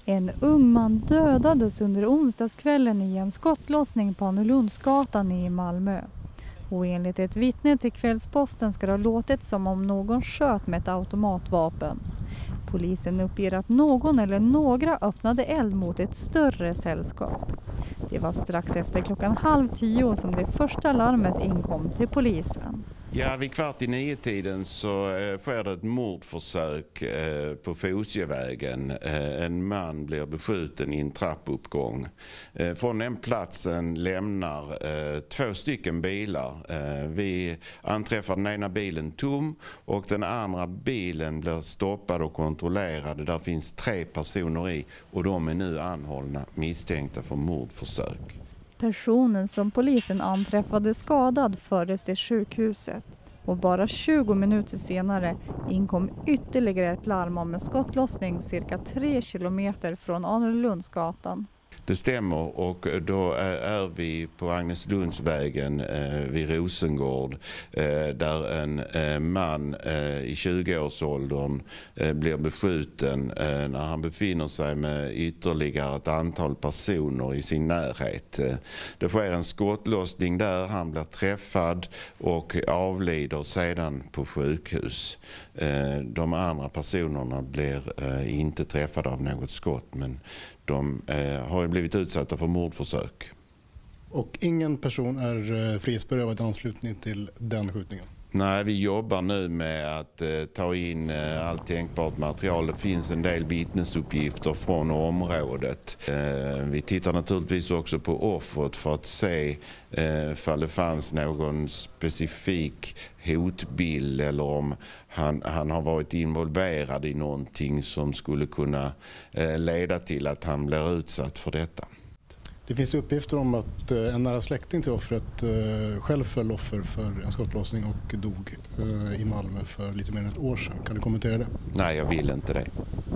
En ung man dödades under onsdagskvällen i en skottlossning på Annelundsgatan i Malmö. Och enligt ett vittne till Kvällsposten ska det ha låtit som om någon sköt med ett automatvapen. Polisen uppger att någon eller några öppnade eld mot ett större sällskap. Det var strax efter 9:30 som det första larmet inkom till polisen. Ja, vid 8:45 så sker det ett mordförsök på Fosievägen. En man blir beskjuten i en trappuppgång. Från den platsen lämnar 2 stycken bilar. Vi anträffar den ena bilen tom och den andra bilen blir stoppad och kontrollerad. Där finns 3 personer i och de är nu anhållna misstänkta för mordförsök. Personen som polisen anträffade skadad fördes till sjukhuset och bara 20 minuter senare inkom ytterligare ett larm om en skottlossning cirka 3 kilometer från Annelundsgatan. Det stämmer och då är vi på Agneslundsvägen vid Rosengård där en man i 20-årsåldern blir beskjuten när han befinner sig med ytterligare ett antal personer i sin närhet. Det sker en skottlossning där, han blir träffad och avlider sedan på sjukhus. De andra personerna blir inte träffade av något skott, men de har ju blivit utsatta för mordförsök. Och ingen person är frihetsberövad i anslutning till den skjutningen? Nej, vi jobbar nu med att ta in allt tänkbart material. Det finns en del vittnesuppgifter från området. Vi tittar naturligtvis också på offret för att se ifall det fanns någon specifik hotbild eller om han har varit involverad i någonting som skulle kunna leda till att han blir utsatt för detta. Det finns uppgifter om att en nära släkting till offret själv föll offer för en skottlossning och dog i Malmö för lite mer än ett år sedan. Kan du kommentera det? Nej, jag vill inte det.